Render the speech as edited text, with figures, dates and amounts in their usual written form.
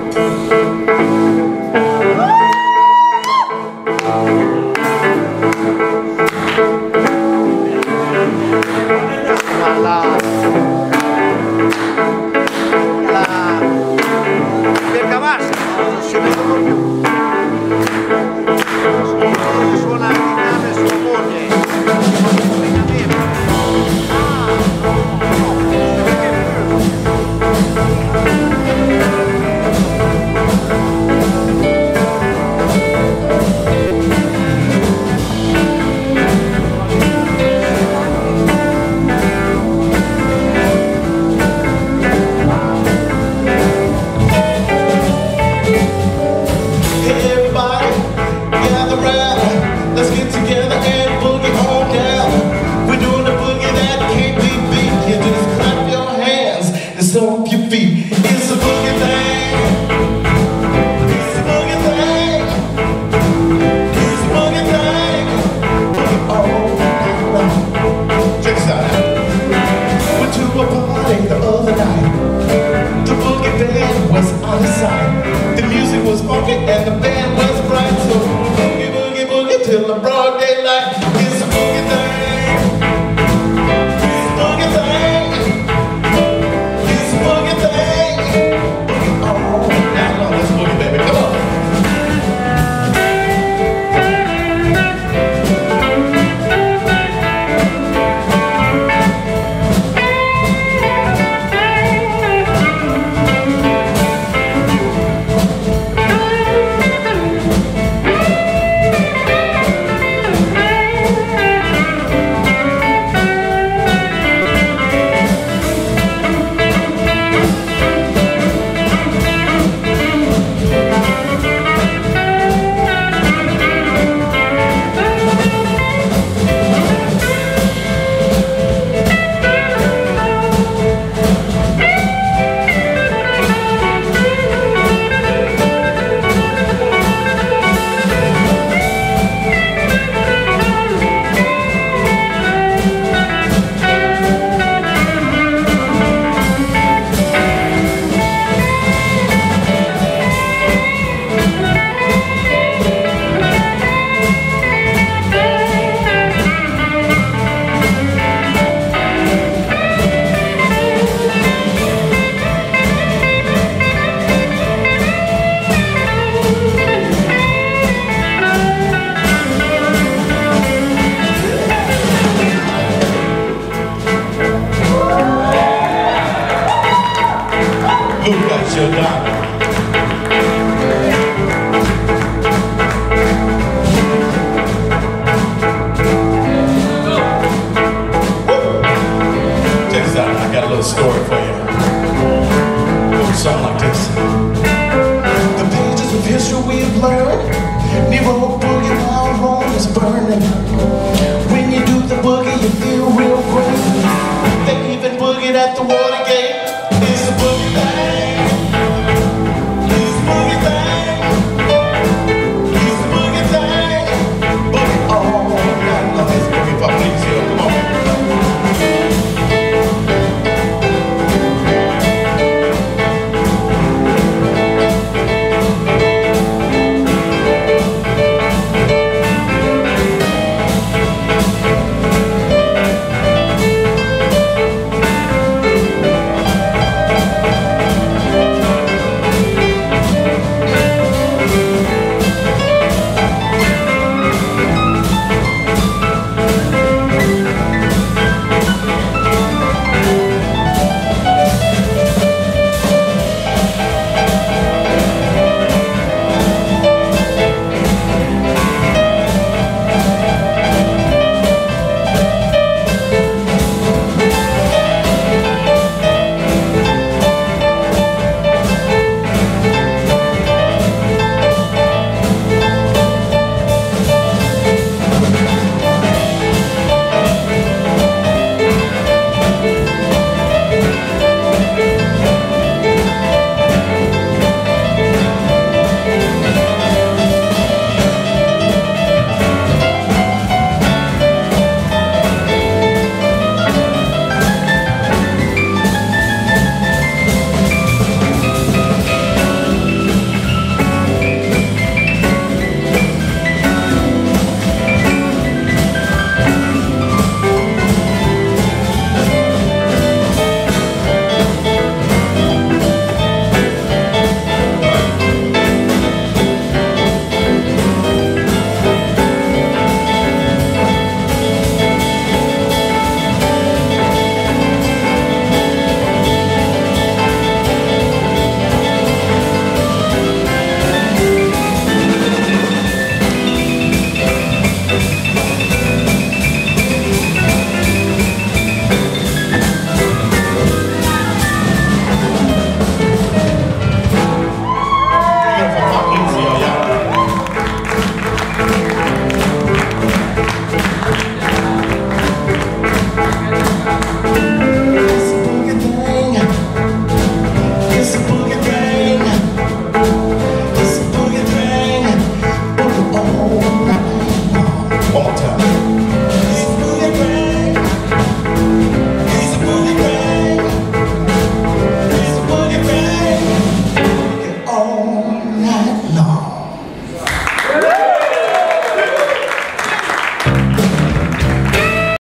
Stomp your feet. It's a boogie thing. It's a boogie thing. It's a boogie thing. Boogie all night long. Check this out. Went to a party the other night. The boogie band was out of sight. The music was funky and the band was bright. So boogie, boogie, boogie till the broad daylight. It's a boogie thing. Who got your dollar? Check this out, I got a little story for you. It something like this. The pages of history we've learned, Nero